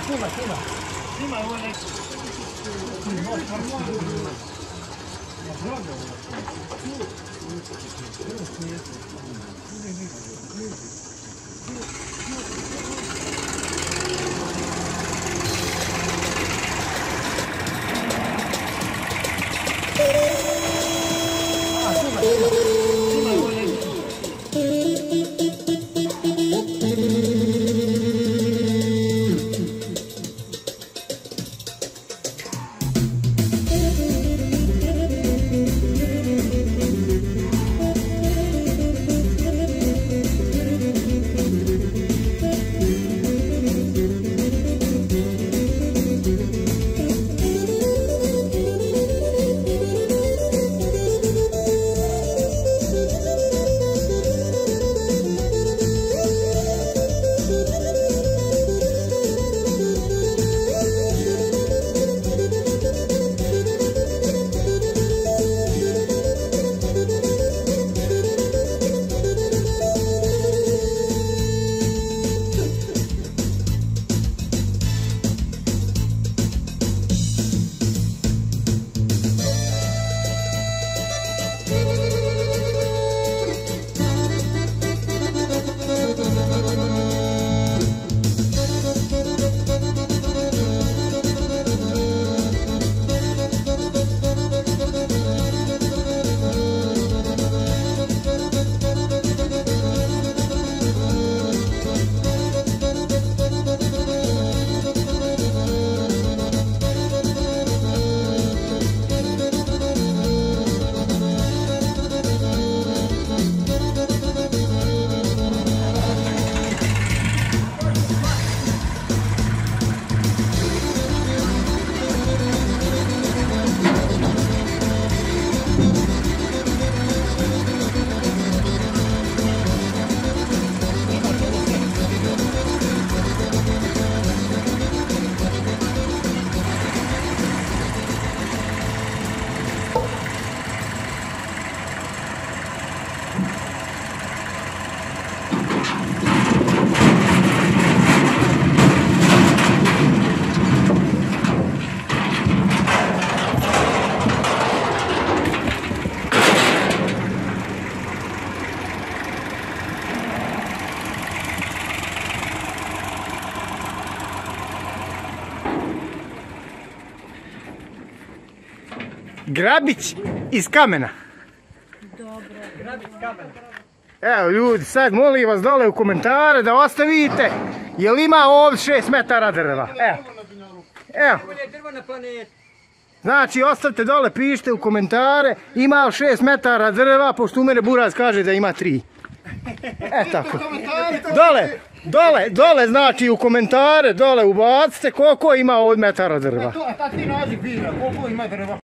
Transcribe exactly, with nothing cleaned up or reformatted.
snima, snima. Snima ovo nešto. Grabić iz kamena. Dobro. Grabić kamena. Evo ljudi, sad molim vas dole u komentare da ostavite jel ima ovdje šest metara drva. Evo. Evo. Znači ostavite dole, pišite u komentare ima šest metara drva, pošto u mene Buraz kaže da ima tri. E tako. Dole, dole, dole znači u komentare, dole ubacite koliko ima ovdje metara drva. A ta ti nađi bira, koliko ima drva.